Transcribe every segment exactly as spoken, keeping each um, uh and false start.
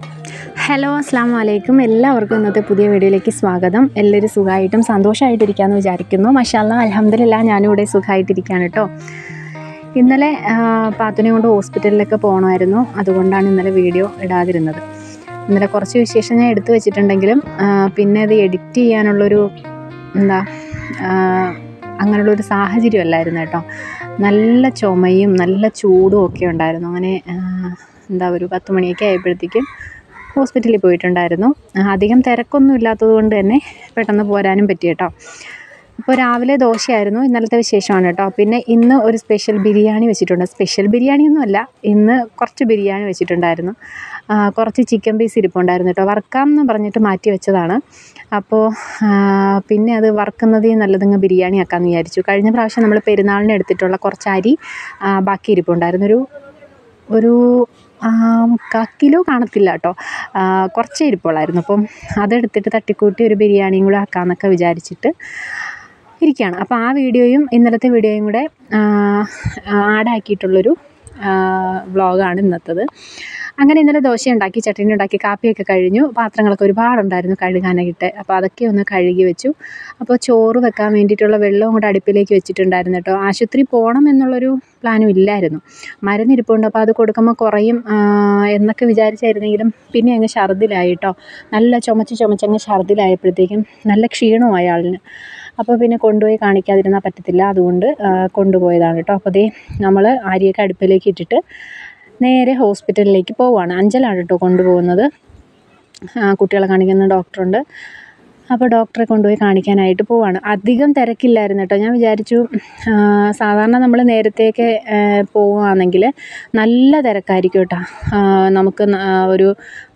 Hello അസ്സലാമു അലൈക്കും. എല്ലാവർക്കും ഇന്നത്തെ പുതിയ വീഡിയോയിലേക്ക് സ്വാഗതം. എല്ലാവരും സുഖമായിട്ടും സന്തോഷമായിട്ടിരിക്കാമെന്ന് വിചാരിക്കുന്നു. മാഷാഅല്ലാഹ് അൽഹംദുലില്ലാഹ് ഞാനും ഇവിടെ സുഖമായിട്ടിരിക്കുകയാണ് കേട്ടോ. ഇന്നലെ പാത്തുനെ കൊണ്ട് ഹോസ്പിറ്റലിലൊക്കെ പോകണമായിരുന്നു, അതുകൊണ്ടാണ് ഇന്നലെ വീഡിയോ ഇടാതിരുന്നത്. ഇന്നലെ കുറച്ച് വിശേഷം ഞാൻ എടുത്തു വെച്ചിട്ടുണ്ടെങ്കിലും പിന്നെ അത് എഡിറ്റ് ചെയ്യാനുള്ളൊരു എന്താ അങ്ങനെയുള്ളൊരു സാഹചര്യമല്ലായിരുന്നു കേട്ടോ. നല്ല ചുമയും നല്ല ചൂടും ഒക്കെ ഉണ്ടായിരുന്നു. അങ്ങനെ എന്താ ഒരു പത്ത് മണിയൊക്കെ ആയപ്പോഴത്തേക്കും ഹോസ്പിറ്റലിൽ പോയിട്ടുണ്ടായിരുന്നു. അധികം തിരക്കൊന്നും ഇല്ലാത്തത് കൊണ്ട് തന്നെ പെട്ടെന്ന് പോരാനും പറ്റി കേട്ടോ. അപ്പോൾ രാവിലെ ദോശയായിരുന്നു, ഇന്നലത്തെ വിശേഷമാണ് കേട്ടോ. പിന്നെ ഇന്ന് ഒരു സ്പെഷ്യൽ ബിരിയാണി വെച്ചിട്ടുണ്ട്. സ്പെഷ്യൽ ബിരിയാണിയൊന്നുമല്ല, ഇന്ന് കുറച്ച് ബിരിയാണി വെച്ചിട്ടുണ്ടായിരുന്നു. കുറച്ച് ചിക്കൻ പീസ് ഇരിപ്പുണ്ടായിരുന്നു കേട്ടോ. വറുക്കാമെന്ന് പറഞ്ഞിട്ട് മാറ്റി വെച്ചതാണ്. അപ്പോൾ പിന്നെ അത് വറുക്കുന്നതിൽ നല്ലതങ്ങ് ബിരിയാണി ആക്കാമെന്ന് വിചാരിച്ചു. കഴിഞ്ഞ പ്രാവശ്യം നമ്മൾ പെരുന്നാളിന് എടുത്തിട്ടുള്ള കുറച്ച് അരി ബാക്കി ഇരിപ്പുണ്ടായിരുന്നു. ഒരു ഒരു മുക്കാൽ കിലോ കാണത്തില്ല കേട്ടോ, കുറച്ചേ ഇരിപ്പുള്ളായിരുന്നു. അപ്പം അതെടുത്തിട്ട് തട്ടിക്കൂട്ടി ഒരു ബിരിയാണിയും കൂടെ ആക്കാമെന്നൊക്കെ വിചാരിച്ചിട്ട് ഇരിക്കുകയാണ്. അപ്പോൾ ആ വീഡിയോയും ഇന്നലത്തെ വീഡിയോയും കൂടെ ആഡാക്കിയിട്ടുള്ളൊരു വ്ളോഗാണ് ഇന്നത്തേത്. അങ്ങനെ ഇന്നലെ ദോശ ഉണ്ടാക്കി, ചട്നി ഉണ്ടാക്കി, കാപ്പിയൊക്കെ കഴിഞ്ഞു. പാത്രങ്ങളൊക്കെ ഒരുപാടുണ്ടായിരുന്നു കഴുകാനായിട്ട്. അപ്പോൾ അതൊക്കെ ഒന്ന് കഴുകി വെച്ചു. അപ്പോൾ ചോറ് വെക്കാൻ വേണ്ടിയിട്ടുള്ള വെള്ളവും കൂടെ അടുപ്പിലേക്ക് വെച്ചിട്ടുണ്ടായിരുന്നു കേട്ടോ. ആശുപത്രി പോകണം എന്നുള്ളൊരു പ്ലാനും ഇല്ലായിരുന്നു. മരുന്നിരിപ്പുണ്ട്, അപ്പോൾ അത് കൊടുക്കുമ്പോൾ കുറയും എന്നൊക്കെ വിചാരിച്ചായിരുന്നെങ്കിലും പിന്നെ അങ്ങ് ഛർദ്ദിലായി കേട്ടോ. നല്ല ചുമച്ച് ചുമച്ചങ്ങ് ഛർദ്ദിലായപ്പോഴത്തേക്കും നല്ല ക്ഷീണമായി ആളിന്. അപ്പോൾ പിന്നെ കൊണ്ടുപോയി കാണിക്കാതിരുന്നാൽ പറ്റത്തില്ല, അതുകൊണ്ട് കൊണ്ടുപോയതാണ് കേട്ടോ. അപ്പോൾ അതേ നമ്മൾ അരിയൊക്കെ അടുപ്പിലേക്ക് ഇട്ടിട്ട് നേരെ ഹോസ്പിറ്റലിലേക്ക് പോവുകയാണ്. അഞ്ചലാണ് കേട്ടോ കൊണ്ടുപോകുന്നത്. കുട്ടികളെ കാണിക്കുന്ന ഡോക്ടറുണ്ട്, അപ്പോൾ ഡോക്ടറെ കൊണ്ടുപോയി കാണിക്കാനായിട്ട് പോവുകയാണ്. അധികം തിരക്കില്ലായിരുന്നു കേട്ടോ. ഞാൻ വിചാരിച്ചു സാധാരണ നമ്മൾ നേരത്തെയൊക്കെ പോവുകയാണെങ്കിൽ നല്ല തിരക്കായിരിക്കും കേട്ടോ. നമുക്ക് ഒരു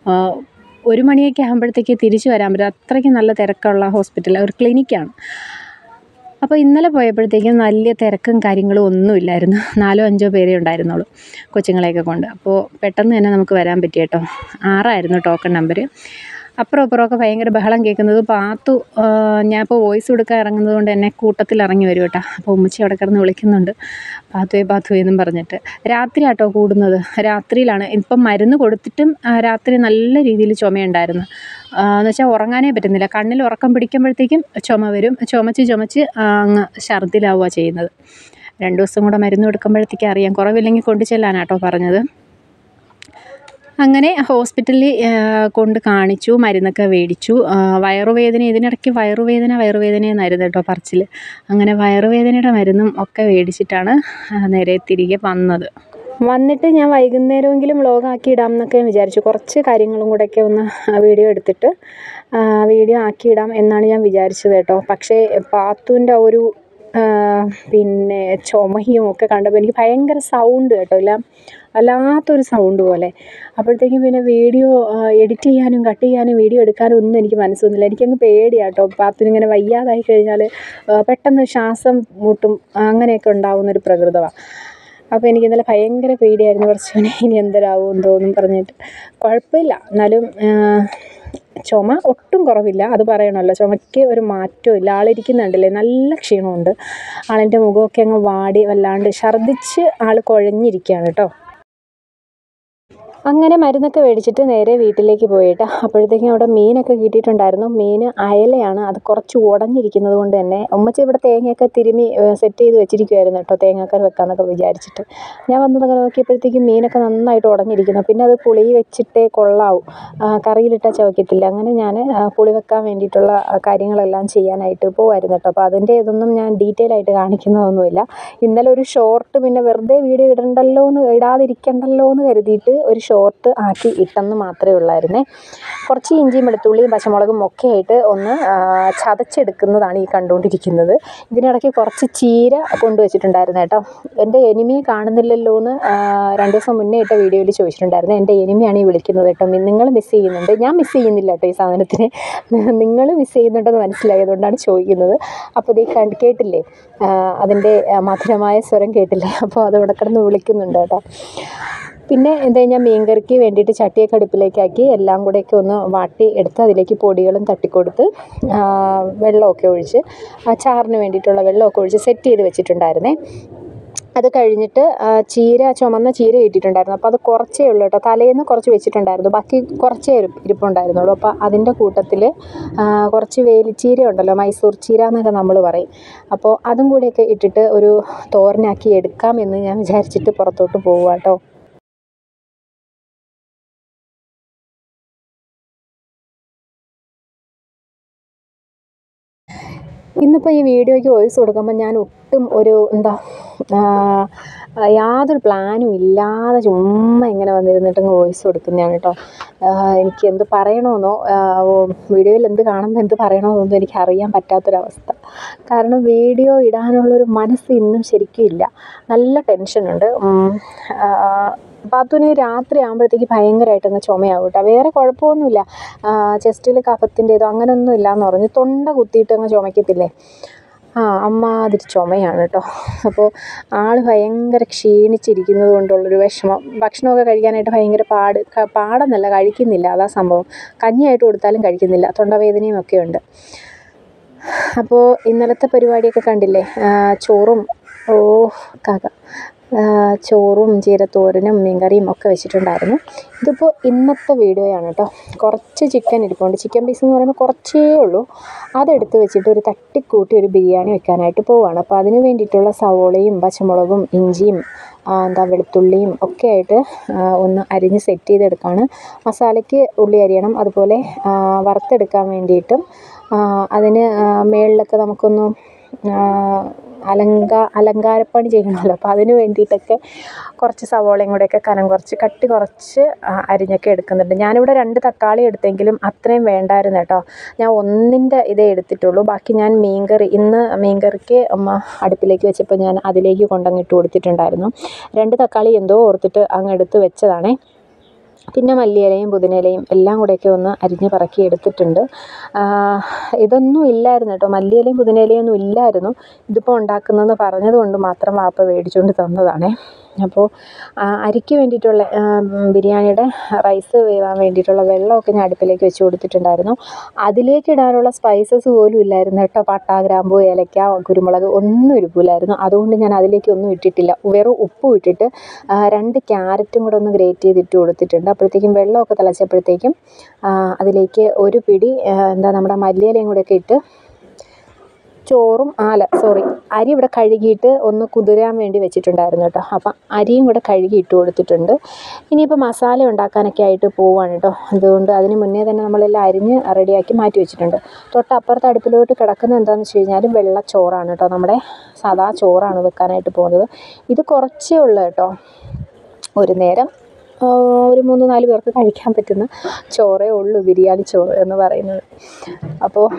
ഒരു മണിയൊക്കെ ആകുമ്പോഴത്തേക്ക് തിരിച്ചു വരാൻ പറ്റും, അത്രയ്ക്ക് നല്ല തിരക്കുള്ള ഹോസ്പിറ്റൽ, ഒരു ക്ലിനിക്കാണ്. അപ്പോൾ ഇന്നലെ പോയപ്പോഴത്തേക്കും വലിയ തിരക്കും കാര്യങ്ങളും ഒന്നുമില്ലായിരുന്നു. നാലോ അഞ്ചോ പേരേ ഉണ്ടായിരുന്നുള്ളൂ കൊച്ചുങ്ങളെയൊക്കെ കൊണ്ട്. അപ്പോൾ പെട്ടെന്ന് തന്നെ നമുക്ക് വരാൻ പറ്റി കേട്ടോ. ആറായിരുന്നു ടോക്കൺ നമ്പർ. അപ്പുറം അപ്പുറമൊക്കെ ഭയങ്കര ബഹളം കേൾക്കുന്നത്. പാത്തു ഞാൻ ഇപ്പോൾ വോയിസ് കൊടുക്കാൻ ഇറങ്ങുന്നത് കൊണ്ട് എന്നെ കൂട്ടത്തിൽ ഇറങ്ങി വരും കേട്ടോ. അപ്പോൾ ഉമ്മച്ചി അവിടെ കിടന്ന് വിളിക്കുന്നുണ്ട്, പാത്തുവേ പാത്തുവേ എന്നും പറഞ്ഞിട്ട്. രാത്രി ആട്ടോ കൂടുന്നത്, രാത്രിയിലാണ്. ഇപ്പം മരുന്ന് കൊടുത്തിട്ടും രാത്രി നല്ല രീതിയിൽ ചുമയുണ്ടായിരുന്നു. എന്ന് വെച്ചാൽ ഉറങ്ങാനേ പറ്റുന്നില്ല. കണ്ണിൽ ഉറക്കം പിടിക്കുമ്പോഴത്തേക്കും ചുമ വരും. ചുമച്ച് ചുമച്ച് അങ്ങ് ഛർദ്ദിലാവുക ചെയ്യുന്നത്. രണ്ട് ദിവസം കൂടെ മരുന്ന് കൊടുക്കുമ്പോഴത്തേക്ക് അറിയാം. കുറവില്ലെങ്കിൽ കൊണ്ടു ചെല്ലാനാട്ടോ പറഞ്ഞത്. അങ്ങനെ ഹോസ്പിറ്റലിൽ കൊണ്ട് കാണിച്ചു, മരുന്നൊക്കെ മേടിച്ചു. വയറുവേദന, ഇതിനിടയ്ക്ക് വയറുവേദന വയറുവേദന എന്നായിരുന്നു കേട്ടോ പറച്ചിൽ. അങ്ങനെ വയറുവേദനയുടെ മരുന്നും ഒക്കെ മേടിച്ചിട്ടാണ് നേരെ തിരികെ വന്നത്. വന്നിട്ട് ഞാൻ വൈകുന്നേരമെങ്കിലും വ്ളോഗാക്കി ഇടാം എന്നൊക്കെ വിചാരിച്ചു. കുറച്ച് കാര്യങ്ങളും കൂടെയൊക്കെ ഒന്ന് വീഡിയോ എടുത്തിട്ട് വീഡിയോ ആക്കിയിടാം എന്നാണ് ഞാൻ വിചാരിച്ചത് കേട്ടോ. പക്ഷേ പാത്തുവിൻ്റെ ഒരു പിന്നെ ചുമയും ഒക്കെ കണ്ടപ്പോൾ എനിക്ക് ഭയങ്കര സൗണ്ട് കേട്ടോ, എല്ലാം വല്ലാത്തൊരു സൗണ്ട് പോലെ. അപ്പോഴത്തേക്കും പിന്നെ വീഡിയോ എഡിറ്റ് ചെയ്യാനും കട്ട് ചെയ്യാനും വീഡിയോ എടുക്കാനും ഒന്നും എനിക്ക് മനസ്സൊന്നുമില്ല. എനിക്കങ്ങ് പേടിയാണ് കേട്ടോ. പാത്തുനിങ്ങനെ വയ്യാതായി കഴിഞ്ഞാൽ പെട്ടെന്ന് ശ്വാസം മുട്ടും അങ്ങനെയൊക്കെ ഉണ്ടാവുന്നൊരു പ്രകൃതമാണ്. അപ്പോൾ എനിക്ക് ഇന്നലെ ഭയങ്കര പേടിയായിരുന്നു. കുറച്ചുകൂടി ഇനി എന്തരാവും എന്തോ എന്നും പറഞ്ഞിട്ട്. കുഴപ്പമില്ല, എന്നാലും ചുമ ഒട്ടും കുറവില്ല, അത് പറയണമല്ലോ. ചുമയ്ക്ക് ഒരു മാറ്റവും ഇല്ല. ആളിരിക്കുന്നുണ്ടല്ലേ, നല്ല ക്ഷീണമുണ്ട്. ആളിൻ്റെ മുഖമൊക്കെ അങ്ങ് വാടി വല്ലാണ്ട് ഛർദ്ദിച്ച് ആൾ കുഴഞ്ഞിരിക്കുകയാണ് കേട്ടോ. അങ്ങനെ മരുന്നൊക്കെ മേടിച്ചിട്ട് നേരെ വീട്ടിലേക്ക് പോയിട്ട് അപ്പോഴത്തേക്കും അവിടെ മീനൊക്കെ കിട്ടിയിട്ടുണ്ടായിരുന്നു. മീൻ അയലയാണ്, അത് കുറച്ച് ഉടഞ്ഞിരിക്കുന്നത് കൊണ്ട് തന്നെ ഉമ്മച്ചി ഇവിടെ തേങ്ങയൊക്കെ തിരുമി സെറ്റ് ചെയ്ത് വെച്ചിരിക്കുമായിരുന്നു കേട്ടോ, തേങ്ങാക്കറി വെക്കാമെന്നൊക്കെ വിചാരിച്ചിട്ട്. ഞാൻ വന്നതൊക്കെ നോക്കിയപ്പോഴത്തേക്കും മീനൊക്കെ നന്നായിട്ട് ഉടഞ്ഞിരിക്കുന്നു. പിന്നെ അത് പുളി വെച്ചിട്ടേ കൊള്ളാവും, കറിയിലിട്ടാൽ ചവയ്ക്കത്തില്ല. അങ്ങനെ ഞാൻ പുളി വെക്കാൻ വേണ്ടിയിട്ടുള്ള കാര്യങ്ങളെല്ലാം ചെയ്യാനായിട്ട് പോകുമായിരുന്നു കേട്ടോ. അപ്പോൾ അതിൻ്റെ ഇതൊന്നും ഞാൻ ഡീറ്റെയിൽ ആയിട്ട് കാണിക്കുന്നതൊന്നുമില്ല. ഇന്നലെ ഒരു ഷോർട്ട് പിന്നെ വെറുതെ വീഡിയോ ഇടണ്ടല്ലോ എന്ന് ഇടാതിരിക്കണ്ടല്ലോ എന്ന് കരുതിയിട്ട് ഒരു ഷോർട്ട് ആക്കി ഇട്ടെന്ന് മാത്രമേ ഉള്ളായിരുന്നേ. കുറച്ച് ഇഞ്ചിയും വെളുത്തുള്ളിയും പച്ചമുളകും ഒക്കെ ആയിട്ട് ഒന്ന് ചതച്ചെടുക്കുന്നതാണ് ഈ കണ്ടുകൊണ്ടിരിക്കുന്നത്. ഇതിനിടയ്ക്ക് കുറച്ച് ചീര കൊണ്ടുവച്ചിട്ടുണ്ടായിരുന്നു കേട്ടോ. എൻ്റെ എനിമിയെ കാണുന്നില്ലല്ലോ എന്ന് രണ്ട് ദിവസം മുന്നേ ഇട്ട വീഡിയോയിൽ ചോദിച്ചിട്ടുണ്ടായിരുന്നു. എൻ്റെ എനിമിയാണ് ഈ വിളിക്കുന്നത് കേട്ടോ. നിങ്ങൾ മിസ് ചെയ്യുന്നുണ്ട്, ഞാൻ മിസ് ചെയ്യുന്നില്ല കേട്ടോ. ഈ സാധനത്തിന് നിങ്ങൾ മിസ് ചെയ്യുന്നുണ്ടെന്ന് മനസ്സിലായതുകൊണ്ടാണ് ചോദിക്കുന്നത്. അപ്പോൾ ഇത് കണ്ട് കേട്ടില്ലേ, അതിൻ്റെ മധുരമായ സ്വരം കേട്ടില്ലേ? അപ്പോൾ അതവിടെ കിടന്ന് വിളിക്കുന്നുണ്ട് കേട്ടോ. പിന്നെ എന്താ കഴിഞ്ഞാൽ മീൻകറിക്ക് വേണ്ടിയിട്ട് ചട്ടിയൊക്കെ അടുപ്പിലേക്കാക്കി എല്ലാം കൂടെയൊക്കെ ഒന്ന് വാട്ടി എടുത്ത് അതിലേക്ക് പൊടികളും തട്ടിക്കൊടുത്ത് വെള്ളമൊക്കെ ഒഴിച്ച് ചാറിന് വേണ്ടിയിട്ടുള്ള വെള്ളമൊക്കെ ഒഴിച്ച് സെറ്റ് ചെയ്ത് വെച്ചിട്ടുണ്ടായിരുന്നേ. അത് കഴിഞ്ഞിട്ട് ചീര, ചുമന്ന ചീര ഇട്ടിട്ടുണ്ടായിരുന്നു. അപ്പോൾ അത് കുറച്ചേ ഉള്ളൂ കേട്ടോ. തലേന്ന് കുറച്ച് വെച്ചിട്ടുണ്ടായിരുന്നു, ബാക്കി കുറച്ചേ ഇരിപ്പുണ്ടായിരുന്നുള്ളൂ. അപ്പോൾ അതിൻ്റെ കൂട്ടത്തിൽ കുറച്ച് വേലിച്ചീര ഉണ്ടല്ലോ, മൈസൂർ ചീര എന്നൊക്കെ നമ്മൾ പറയും. അപ്പോൾ അതും കൂടെയൊക്കെ ഇട്ടിട്ട് ഒരു തോരനാക്കി എടുക്കാമെന്ന് ഞാൻ വിചാരിച്ചിട്ട് പുറത്തോട്ട് പോവുക കേട്ടോ. ഇന്നിപ്പോൾ ഈ വീഡിയോയ്ക്ക് വോയിസ് കൊടുക്കുമ്പോൾ ഞാൻ ഒട്ടും ഒരു എന്താ യാതൊരു പ്ലാനും ഇല്ലാതെ ചുമ്മാ ഇങ്ങനെ വന്നിരുന്നിട്ടങ്ങ് വോയിസ് കൊടുക്കുന്നതാണ് കേട്ടോ. എനിക്ക് എന്ത് പറയണമെന്നോ വീഡിയോയിൽ എന്ത് കാണുമ്പോൾ എന്ത് പറയണമെന്നൊന്നും എനിക്ക് അറിയാൻ പറ്റാത്തൊരവസ്ഥ. കാരണം വീഡിയോ ഇടാനുള്ളൊരു മനസ്സ് ഇന്നും ശരിക്കും ഇല്ല. നല്ല ടെൻഷനുണ്ട്. പാത്തുവിന് രാത്രി ആകുമ്പോഴത്തേക്ക് ഭയങ്കരമായിട്ടങ്ങ് ചുമയാവും കേട്ടോ. വേറെ കുഴപ്പമൊന്നുമില്ല, ചെസ്റ്റിൽ കഫത്തിൻ്റെതോ അങ്ങനെയൊന്നും ഇല്ലയെന്ന് പറഞ്ഞു. തൊണ്ട കുത്തിയിട്ട് അങ്ങ് ചുമയ്ക്കത്തില്ലേ, ആ അമ്മാതിരി ചുമയാണ് കേട്ടോ. അപ്പോൾ ആൾ ഭയങ്കര ക്ഷീണിച്ചിരിക്കുന്നത് കൊണ്ടുള്ളൊരു വിഷമം. ഭക്ഷണമൊക്കെ കഴിക്കാനായിട്ട് ഭയങ്കര പാട് പാടെന്നല്ല കഴിക്കുന്നില്ല, അതാ സംഭവം. കഞ്ഞിയായിട്ട് കൊടുത്താലും കഴിക്കുന്നില്ല, തൊണ്ടവേദനയും ഒക്കെ ഉണ്ട്. അപ്പോൾ ഇന്നലത്തെ പരിപാടിയൊക്കെ കണ്ടില്ലേ, ചോറും ഓ കാക്ക ചോറും ചീരത്തോരനും മീൻകറിയും ഒക്കെ വെച്ചിട്ടുണ്ടായിരുന്നു. ഇതിപ്പോൾ ഇന്നത്തെ വീഡിയോയാണ് കേട്ടോ. കുറച്ച് ചിക്കൻ ഇരിപ്പുണ്ട്, ചിക്കൻ പീസ് എന്ന് പറയുമ്പോൾ കുറച്ചേ ഉള്ളൂ. അതെടുത്ത് വെച്ചിട്ട് ഒരു തട്ടിക്കൂട്ടി ഒരു ബിരിയാണി വെക്കാനായിട്ട് പോവുകയാണ്. അപ്പോൾ അതിന് വേണ്ടിയിട്ടുള്ള സവോളയും പച്ചമുളകും ഇഞ്ചിയും എന്താ വെളുത്തുള്ളിയും ഒക്കെ ആയിട്ട് ഒന്ന് അരിഞ്ഞ് സെറ്റ് ചെയ്തെടുക്കുകയാണ്. മസാലയ്ക്ക് ഉള്ളി അരിയണം, അതുപോലെ വറുത്തെടുക്കാൻ വേണ്ടിയിട്ടും അതിന് മേളിലൊക്കെ നമുക്കൊന്ന് അലങ്കാ അലങ്കാരപ്പണി ചെയ്യണമല്ലോ. അപ്പോൾ അതിന് വേണ്ടിയിട്ടൊക്കെ കുറച്ച് സവോളയും കൂടെയൊക്കെ കനം കുറച്ച് കട്ടി കുറച്ച് അരിഞ്ഞൊക്കെ എടുക്കുന്നുണ്ട്. ഞാനിവിടെ രണ്ട് തക്കാളി എടുത്തെങ്കിലും അത്രയും വേണ്ടായിരുന്നു കേട്ടോ. ഞാൻ ഒന്നിൻ്റെ ഇതേ എടുത്തിട്ടുള്ളൂ. ബാക്കി ഞാൻ മീൻകറി ഇന്ന് മീൻകറിക്ക് അമ്മ അടുപ്പിലേക്ക് വെച്ചപ്പോൾ ഞാൻ അതിലേക്ക് കൊണ്ടങ്ങിട്ട് കൊടുത്തിട്ടുണ്ടായിരുന്നു. രണ്ട് തക്കാളി എന്തോ ഓർത്തിട്ട് അങ്ങ് എടുത്ത് വെച്ചതാണേ. പിന്നെ മല്ലിയിലയും പുതിനയിലയും എല്ലാം കൂടെയൊക്കെ ഒന്ന് അരിഞ്ഞ് പറക്കി എടുത്തിട്ടുണ്ട്. ഇതൊന്നും ഇല്ലായിരുന്നു കേട്ടോ, മല്ലിയിലയും പുതിനയിലയും ഒന്നും ഇല്ലായിരുന്നു. ഇതിപ്പോൾ ഉണ്ടാക്കുന്നതെന്ന് പറഞ്ഞത് കൊണ്ട് മാത്രം വാപ്പ മേടിച്ചുകൊണ്ട് തന്നതാണേ. അപ്പോൾ അരിക്ക് വേണ്ടിയിട്ടുള്ള ബിരിയാണിയുടെ റൈസ് വേവാൻ വേണ്ടിയിട്ടുള്ള വെള്ളമൊക്കെ ഞാൻ അടുപ്പിലേക്ക് വെച്ച് കൊടുത്തിട്ടുണ്ടായിരുന്നു. അതിലേക്ക് ഇടാനുള്ള സ്പൈസസ് പോലും ഇല്ലായിരുന്നു കേട്ടോ. പട്ട, ഗ്രാമ്പൂ, ഏലക്ക, കുരുമുളക് ഒന്നും ഇരിക്കില്ലായിരുന്നു. അതുകൊണ്ട് ഞാൻ അതിലേക്ക് ഒന്നും ഇട്ടിട്ടില്ല. വെറും ഉപ്പും ഇട്ടിട്ട് രണ്ട് ക്യാരറ്റും കൂടെ ഒന്ന് ഗ്രേറ്റ് ചെയ്തിട്ട് കൊടുത്തിട്ടുണ്ട്. അപ്പോഴത്തേക്കും വെള്ളമൊക്കെ തിളച്ചപ്പോഴത്തേക്കും അതിലേക്ക് ഒരു പിടി എന്താ നമ്മുടെ മല്ലിയിലയും കൂടെയൊക്കെ ഇട്ട് ചോറും ആല സോറി അരി ഇവിടെ കഴുകിയിട്ട് ഒന്ന് കുതിരാൻ വേണ്ടി വെച്ചിട്ടുണ്ടായിരുന്നു കേട്ടോ. അപ്പം അരിയും കൂടെ കഴുകി ഇട്ട് കൊടുത്തിട്ടുണ്ട്. ഇനിയിപ്പോൾ മസാല ഉണ്ടാക്കാനൊക്കെ ആയിട്ട് പോവുകയാണ് കേട്ടോ. അതുകൊണ്ട് അതിന് മുന്നേ തന്നെ നമ്മളെല്ലാം അരിഞ്ഞ് റെഡിയാക്കി മാറ്റി വെച്ചിട്ടുണ്ട്. തൊട്ടപ്പുറത്ത് അടുപ്പിലോട്ട് കിടക്കുന്നത് എന്താണെന്ന് വെച്ച് കഴിഞ്ഞാൽ വെള്ള ചോറാണ് കേട്ടോ. നമ്മുടെ സാധാ ചോറാണ് വെക്കാനായിട്ട് പോകുന്നത്. ഇത് കുറച്ചേ ഉള്ളൂ കേട്ടോ, ഒരു നേരം ഒരു മൂന്ന് നാല് പേർക്ക് കഴിക്കാൻ പറ്റുന്ന ചോറേ ഉള്ളൂ ബിരിയാണി ചോറ് എന്ന് പറയുന്നത്. അപ്പോൾ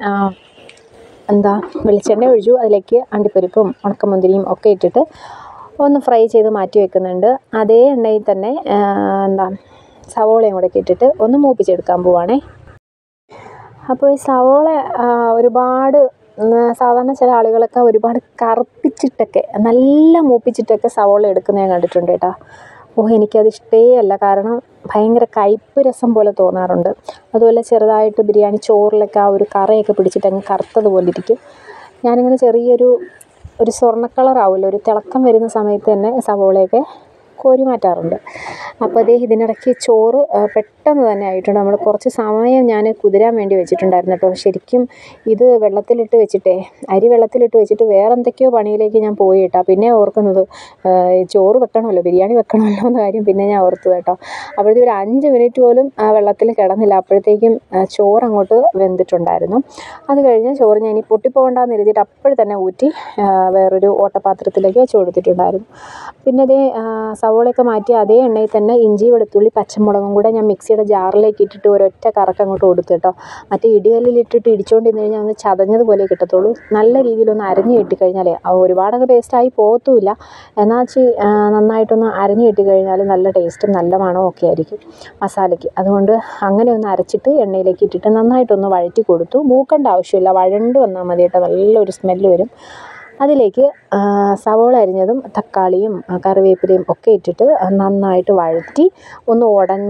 എന്താ വെളിച്ചെണ്ണ ഒഴിച്ചു, അതിലേക്ക് അണ്ടിപ്പരിപ്പും ഉണക്കമുന്തിരിയും ഒക്കെ ഇട്ടിട്ട് ഒന്ന് ഫ്രൈ ചെയ്ത് മാറ്റി വെക്കുന്നുണ്ട്. അതേ എണ്ണയിൽ തന്നെ എന്താ സവോളയും കൂടെ ഇട്ടിട്ട് ഒന്ന് മൂപ്പിച്ചെടുക്കാൻ പോവുകയാണേ. അപ്പോൾ ഈ സവോള ഒരുപാട് സാധാരണ ചില ആളുകളൊക്കെ ഒരുപാട് കറുപ്പിച്ചിട്ടൊക്കെ നല്ല മൂപ്പിച്ചിട്ടൊക്കെ സവോള എടുക്കുന്നത് ഞാൻ കണ്ടിട്ടുണ്ട് കേട്ടോ. ഓ എനിക്കത് ഇഷ്ടേ അല്ല, കാരണം ഭയങ്കര കയ്പ്പ് രസം പോലെ തോന്നാറുണ്ട്. അതുപോലെ ചെറുതായിട്ട് ബിരിയാണി ചോറിലൊക്കെ ആ ഒരു കറയൊക്കെ പിടിച്ചിട്ട് അങ്ങ് കറുത്തതുപോലെ ഇരിക്കും. ഞാനിങ്ങനെ ചെറിയൊരു ഒരു സ്വർണ്ണ കളറാവുമല്ലോ, ഒരു തിളക്കം വരുന്ന സമയത്ത് തന്നെ സവോളയൊക്കെ കോരി മാറ്റാറുണ്ട്. അപ്പോൾ അതേ ഇതിനിടയ്ക്ക് ചോറ് പെട്ടെന്ന് തന്നെ ആയിട്ടുണ്ട്. നമ്മൾ കുറച്ച് സമയം ഞാൻ കുതിരാൻ വേണ്ടി വെച്ചിട്ടുണ്ടായിരുന്നു കേട്ടോ. ശരിക്കും ഇത് വെള്ളത്തിലിട്ട് വെച്ചിട്ടേ അരി വെള്ളത്തിലിട്ട് വെച്ചിട്ട് വേറെ എന്തൊക്കെയോ പണിയിലേക്ക് ഞാൻ പോയി കേട്ടോ. പിന്നെ ഓർക്കുന്നത് ചോറ് വെക്കണമല്ലോ, ബിരിയാണി വെക്കണമല്ലോ എന്ന കാര്യം പിന്നെ ഞാൻ ഓർത്തു കേട്ടോ. അപ്പോഴത്തേക്കും ഒരു അഞ്ച് മിനിറ്റ് പോലും വെള്ളത്തിൽ കിടന്നില്ല, അപ്പോഴത്തേക്കും ചോറ് അങ്ങോട്ട് വെന്തിട്ടുണ്ടായിരുന്നു. അത് കഴിഞ്ഞ് ചോറ് ഞാൻ ഇനി പൊട്ടിപ്പോകണ്ടെന്ന് എഴുതിയിട്ട് അപ്പോൾ തന്നെ ഊറ്റി വേറൊരു ഓട്ടപാത്രത്തിലേക്ക് വെച്ച് കൊടുത്തിട്ടുണ്ടായിരുന്നു. പിന്നെ അതേ സവോളയൊക്കെ മാറ്റി അതേ എണ്ണയിൽ തന്നെ ഇഞ്ചി, വെളുത്തുള്ളി, പച്ചമുളകും കൂടെ ഞാൻ മിക്സിയുടെ ജാറിലേക്ക് ഇട്ടിട്ട് ഒരൊറ്റ കറക്കം അങ്ങോട്ട് കൊടുത്തു കേട്ടോ. മറ്റേ ഇടികല്ലിലിട്ടിട്ട് ഇടിച്ചുകൊണ്ടിരുന്ന് കഴിഞ്ഞാൽ ഒന്ന് ചതഞ്ഞതുപോലെ കിട്ടത്തുള്ളൂ. നല്ല രീതിയിലൊന്ന് അരഞ്ഞ് കിട്ടിക്കഴിഞ്ഞാലേ ഒരുപാടൊക്കെ പേസ്റ്റായി പോകത്തുമില്ല, എന്നാൽ വെച്ചാൽ നന്നായിട്ടൊന്ന് അരഞ്ഞ് കിട്ടിക്കഴിഞ്ഞാൽ നല്ല ടേസ്റ്റും നല്ല മണവും ഒക്കെ ആയിരിക്കും മസാലയ്ക്ക്. അതുകൊണ്ട് അങ്ങനെ ഒന്ന് അരച്ചിട്ട് എണ്ണയിലേക്ക് ഇട്ടിട്ട് നന്നായിട്ടൊന്ന് വഴറ്റി കൊടുത്തു. മൂക്കേണ്ട ആവശ്യമില്ല, വഴണ്ട് വന്നാൽ മതി കേട്ടോ, നല്ലൊരു സ്മെല്ല് വരും. അതിലേക്ക് സവോള അരിഞ്ഞതും തക്കാളിയും കറിവേപ്പിലയും ഒക്കെ ഇട്ടിട്ട് നന്നായിട്ട് വഴറ്റി ഒന്ന് ഉടഞ്ഞ്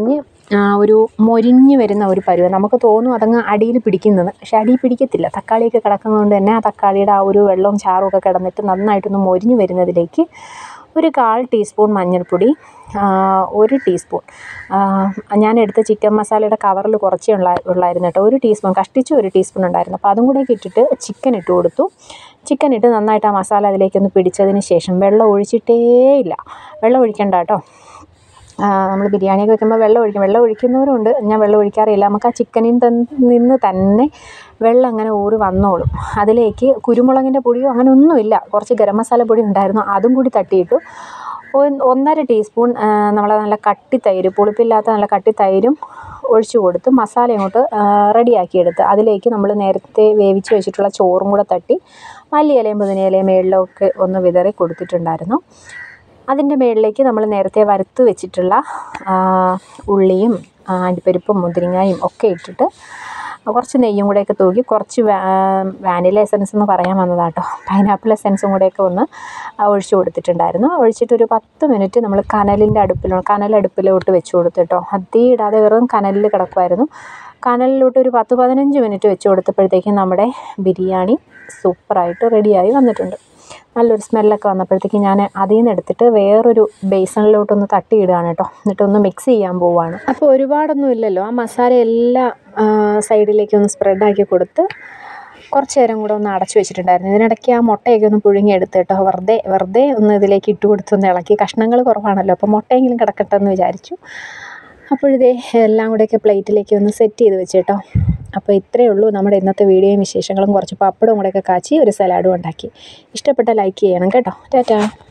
ഒരു മൊരിഞ്ഞ് വരുന്ന ഒരു പരുവം. നമുക്ക് തോന്നും അതങ്ങ് അടിയിൽ പിടിക്കുന്നത്, പക്ഷേ അടിയിൽ പിടിക്കത്തില്ല. തക്കാളിയൊക്കെ കിടക്കുന്നതുകൊണ്ട് തന്നെ ആ തക്കാളിയുടെ ആ ഒരു വെള്ളവും ചാറും ഒക്കെ കിടന്നിട്ട് നന്നായിട്ടൊന്ന് മൊരിഞ്ഞ് വരുന്നതിലേക്ക് ഒരു കാൽ ടീസ്പൂൺ മഞ്ഞൾപ്പൊടി, ഒരു ടീസ്പൂൺ ഞാനെടുത്ത ചിക്കൻ മസാലയുടെ കവറിൽ കുറച്ചേ ഉള്ള ഉള്ളായിരുന്നു കേട്ടോ, ഒരു ടീസ്പൂൺ കഷ്ടിച്ച് ഒരു ടീസ്പൂൺ ഉണ്ടായിരുന്നു. അപ്പോൾ അതും കൂടെ ഇട്ടിട്ട് ചിക്കൻ ഇട്ട് കൊടുത്തു. ചിക്കൻ ഇട്ട് നന്നായിട്ട് ആ മസാല അതിലേക്കൊന്ന് പിടിച്ചതിന് ശേഷം വെള്ളം ഒഴിച്ചിട്ടേ ഇല്ല, വെള്ളം ഒഴിക്കണ്ട കേട്ടോ. നമ്മൾ ബിരിയാണിയൊക്കെ വെക്കുമ്പോൾ വെള്ളം ഒഴിക്കും, വെള്ളം ഒഴിക്കുന്നവരുണ്ട്, ഞാൻ വെള്ളം ഒഴിക്കാറില്ല. നമുക്ക് ആ ചിക്കനിൽ നിന്ന് തന്നെ വെള്ളം അങ്ങനെ ഊറി വന്നോളും. അതിലേക്ക് കുരുമുളകിൻ്റെ പൊടിയോ അങ്ങനെ ഒന്നുമില്ല, കുറച്ച് ഗരം മസാല പൊടി ഉണ്ടായിരുന്നു, അതും കൂടി തട്ടിയിട്ടു. ഒന്നര ടീസ്പൂൺ നമ്മൾ നല്ല കട്ടി തൈര്, പുളിപ്പില്ലാത്ത നല്ല കട്ടി തൈരും ഒഴിച്ചു കൊടുത്ത് മസാല അങ്ങോട്ട് റെഡിയാക്കിയെടുത്ത് അതിലേക്ക് നമ്മൾ നേരത്തെ വേവിച്ച് വെച്ചിട്ടുള്ള ചോറും കൂടെ തട്ടി മല്ലിയിലയും പുതിനയിലയും മേളിലൊക്കെ ഒന്ന് വിതറി കൊടുത്തിട്ടുണ്ടായിരുന്നു. അതിൻ്റെ മുകളിലേക്ക് നമ്മൾ നേരത്തെ വറുത്ത് വെച്ചിട്ടുള്ള ഉള്ളിയും അണ്ടിപ്പരിപ്പും മുന്തിരിങ്ങയും ഒക്കെ ഇട്ടിട്ട് കുറച്ച് നെയ്യും കൂടെയൊക്കെ തൂക്കി കുറച്ച് വാനില എസൻസ് എന്ന് പറയാൻ വന്നതാണ് കേട്ടോ, പൈനാപ്പിൾ എസൻസും കൂടെയൊക്കെ ഒന്ന് ഒഴിച്ചു കൊടുത്തിട്ടുണ്ടായിരുന്നു. ഒഴിച്ചിട്ടൊരു പത്ത് മിനിറ്റ് നമ്മൾ കനലിൻ്റെ അടുപ്പിലോ കനലടുപ്പിലോട്ട് വെച്ച് കൊടുത്തു കേട്ടോ. അതി ഇടാതെ വെറും കനലിൽ കിടക്കുമായിരുന്നു. കനലിലോട്ട് ഒരു പത്ത് പതിനഞ്ച് മിനിറ്റ് വെച്ച് കൊടുത്തപ്പോഴത്തേക്കും നമ്മുടെ ബിരിയാണി സൂപ്പറായിട്ട് റെഡിയായി വന്നിട്ടുണ്ട്. നല്ലൊരു സ്മെല്ലൊക്കെ വന്നപ്പോഴത്തേക്ക് ഞാൻ അതിൽ നിന്ന് എടുത്തിട്ട് വേറൊരു ബേസണിലോട്ടൊന്ന് തട്ടിയിടുകയാണ് കേട്ടോ, എന്നിട്ടൊന്ന് മിക്സ് ചെയ്യാൻ പോവുകയാണ്. അപ്പോൾ ഒരുപാടൊന്നും ഇല്ലല്ലോ, ആ മസാല എല്ലാ സൈഡിലേക്കൊന്ന് സ്പ്രെഡാക്കി കൊടുത്ത് കുറച്ച് നേരം കൂടെ ഒന്ന് അടച്ചു വെച്ചിട്ടുണ്ടായിരുന്നു. ഇതിനിടയ്ക്ക് ആ മുട്ടയൊക്കെ ഒന്ന് പുഴുങ്ങിയെടുത്ത് കേട്ടോ, വെറുതെ വെറുതെ ഒന്ന് ഇതിലേക്ക് ഇട്ട് കൊടുത്തൊന്ന് ഇളക്കി. കഷ്ണങ്ങൾ കുറവാണല്ലോ, അപ്പോൾ മുട്ടയെങ്കിലും കിടക്കട്ടെ എന്ന് വിചാരിച്ചു. അപ്പോഴിതേ എല്ലാം കൂടെയൊക്കെ പ്ലേറ്റിലേക്ക് ഒന്ന് സെറ്റ് ചെയ്ത് വെച്ച് കേട്ടോ. അപ്പോൾ ഇത്രയേ ഉള്ളൂ നമ്മുടെ ഇന്നത്തെ വീഡിയോയും വിശേഷങ്ങളും. കുറച്ച് പപ്പടവും കൂടെയൊക്കെ കാച്ചി ഒരു സലാഡും ഉണ്ടാക്കി. ഇഷ്ടപ്പെട്ട ലൈക്ക് ചെയ്യണം കേട്ടോ. ടാറ്റാ.